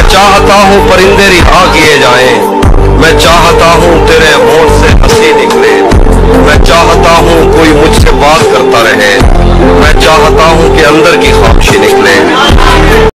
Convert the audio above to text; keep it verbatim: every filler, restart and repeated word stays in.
चाहता हूँ परिंदे रिहा किए जाएं, मैं चाहता हूँ तेरे होंठ से हंसी निकले, मैं चाहता हूँ कोई मुझसे बात करता रहे, मैं चाहता हूँ कि अंदर की खामोशी निकले।